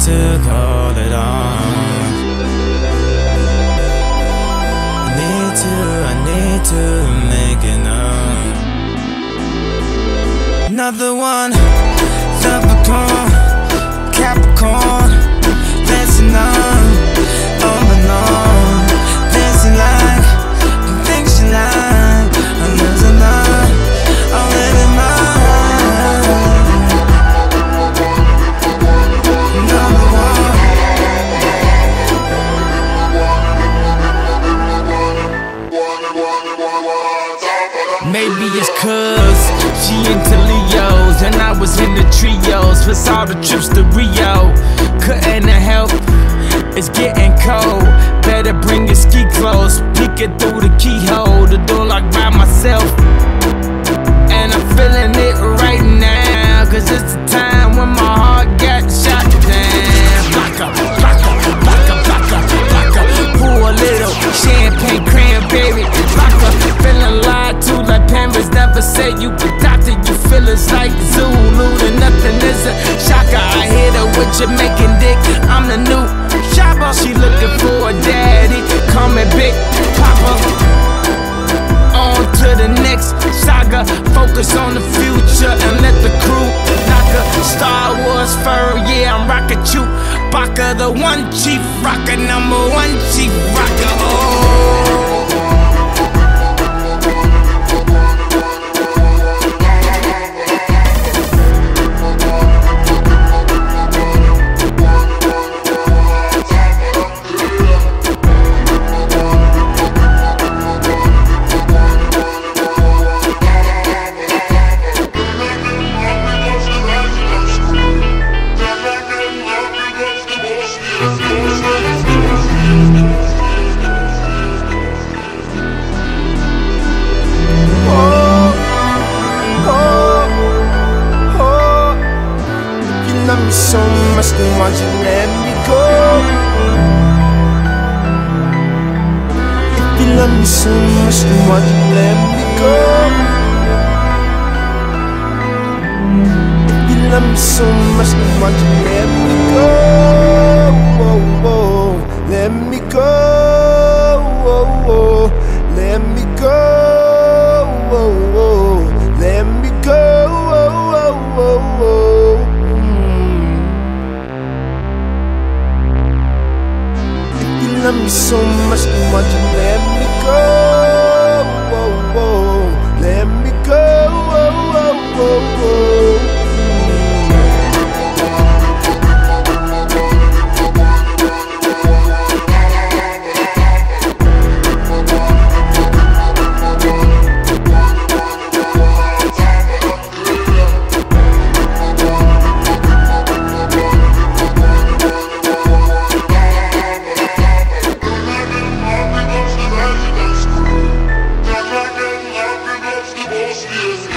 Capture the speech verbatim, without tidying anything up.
to call it off. I need to, I need to make it up. Another one, Capricorn, Capricorn, dancing on, on and on, dancing like the things you like. I'm losing love, I'm living mine. Another one. Maybe it's cause she into Leos and I was in the trios. Plus all the trips to Rio, couldn't help, it's getting cold. Better bring your ski clothes, peek it through the keyhole. The door locked by myself, and I'm feeling it right now. Cause it's the time when my heart got shot down. Blocker, blocker, blocker, blocker, blocker. Pour a little champagne cranberry, blocker. Feeling lied to like parents never say you the doctor. You feel it's like Zulu, and nothing is a shocker. I hit her with Jamaican dick, I'm the new shopper. She looking for a daddy, call me Big Papa. On to the next saga, focus on the future and let the crew knock her. Star Wars fur, yeah, I'm rockin' you. Baka, the one chief rocker, number one chief rocker. Oh. Love me so much, then why'd you let me go? If you love me so much, then why'd you let me go? If you love me so much, then why'd you let me go? Whoa, whoa, let me go. Whoa, whoa, let me go. Whoa, whoa, let me go. Whoa, whoa, whoa, whoa. Love me so much, then why'd you let me go? Whoa, whoa, let me go. Whoa, whoa, whoa, whoa. Yes.